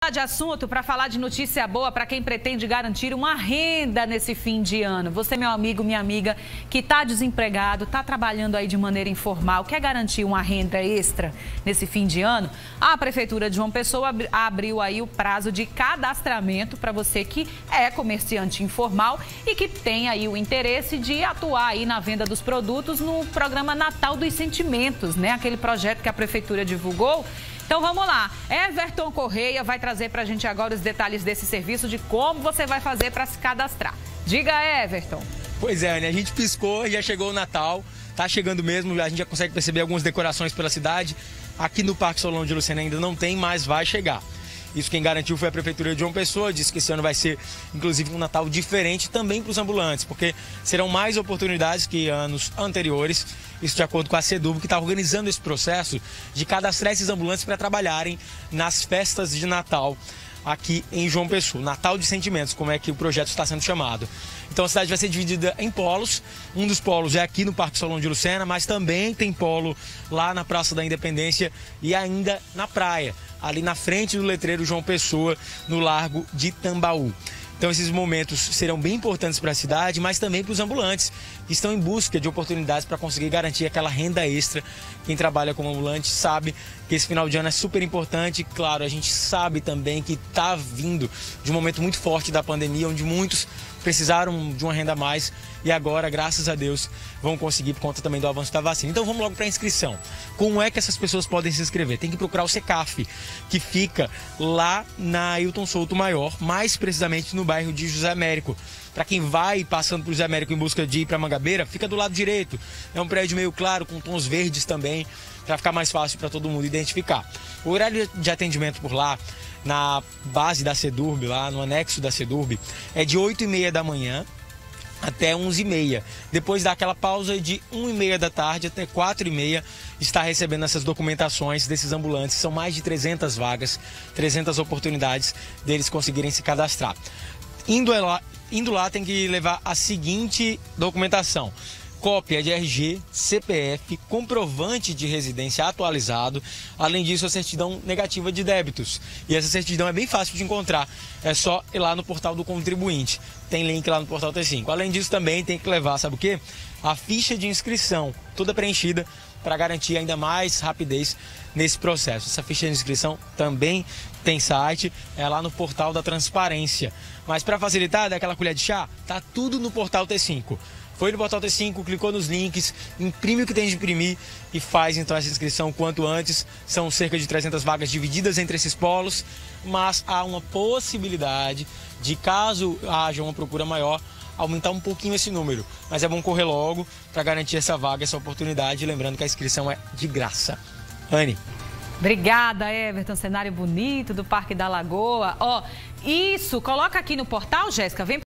De assunto para falar de notícia boa para quem pretende garantir uma renda nesse fim de ano. Você, meu amigo, minha amiga, que está desempregado, está trabalhando aí de maneira informal, quer garantir uma renda extra nesse fim de ano? A Prefeitura de João Pessoa abriu aí o prazo de cadastramento para você que é comerciante informal e que tem aí o interesse de atuar aí na venda dos produtos no programa Natal dos Sentimentos, né? Aquele projeto que a Prefeitura divulgou. Então vamos lá, Everton Correia vai trazer para a gente agora os detalhes desse serviço, de como você vai fazer para se cadastrar. Diga, Everton. Pois é, Anny, a gente piscou, já chegou o Natal, tá chegando mesmo, a gente já consegue perceber algumas decorações pela cidade. Aqui no Parque Solon de Lucena ainda não tem, mas vai chegar. Isso quem garantiu foi a Prefeitura de João Pessoa, disse que esse ano vai ser, inclusive, um Natal diferente também para os ambulantes, porque serão mais oportunidades que anos anteriores, isso de acordo com a SEDURB, que está organizando esse processo de cadastrar esses ambulantes para trabalharem nas festas de Natal aqui em João Pessoa. Natal de Sentimentos, como é que o projeto está sendo chamado. Então a cidade vai ser dividida em polos. Um dos polos é aqui no Parque Solon de Lucena, mas também tem polo lá na Praça da Independência e ainda na praia, ali na frente do letreiro João Pessoa, no Largo de Tambaú. Então esses momentos serão bem importantes para a cidade, mas também para os ambulantes, que estão em busca de oportunidades para conseguir garantir aquela renda extra. Quem trabalha como ambulante sabe que esse final de ano é super importante. Claro, a gente sabe também que está vindo de um momento muito forte da pandemia, onde muitos precisaram de uma renda a mais e agora, graças a Deus, vão conseguir por conta também do avanço da vacina. Então vamos logo para a inscrição. Como é que essas pessoas podem se inscrever? Tem que procurar o SECAF, que fica lá na Ailton Souto Maior, mais precisamente no bairro de José Américo. Para quem vai passando por José Américo em busca de ir para Mangabeira, fica do lado direito. É um prédio meio claro, com tons verdes também, para ficar mais fácil para todo mundo identificar. O horário de atendimento por lá, na base da SEDURB, lá no anexo da SEDURB, é de 8h30 da manhã até 11h30. Depois dá aquela pausa de 1h30 da tarde até 4h30, está recebendo essas documentações desses ambulantes. São mais de 300 vagas, 300 oportunidades deles conseguirem se cadastrar. Indo lá tem que levar a seguinte documentação: cópia de RG, CPF, comprovante de residência atualizado, além disso a certidão negativa de débitos. E essa certidão é bem fácil de encontrar, é só ir lá no portal do contribuinte, tem link lá no portal T5. Além disso também tem que levar, sabe o quê? A ficha de inscrição, toda preenchida, para garantir ainda mais rapidez nesse processo. Essa ficha de inscrição também tem site, é lá no portal da transparência. Mas para facilitar, dá aquela colher de chá, tá tudo no portal T5. Foi no portal T5, clicou nos links, imprime o que tem de imprimir e faz então essa inscrição quanto antes. São cerca de 300 vagas divididas entre esses polos, mas há uma possibilidade de, caso haja uma procura maior, aumentar um pouquinho esse número. Mas é bom correr logo para garantir essa vaga, essa oportunidade, lembrando que a inscrição é de graça. Anny. Obrigada, Everton. Cenário bonito do Parque da Lagoa. Ó, isso, coloca aqui no portal, Jéssica, vem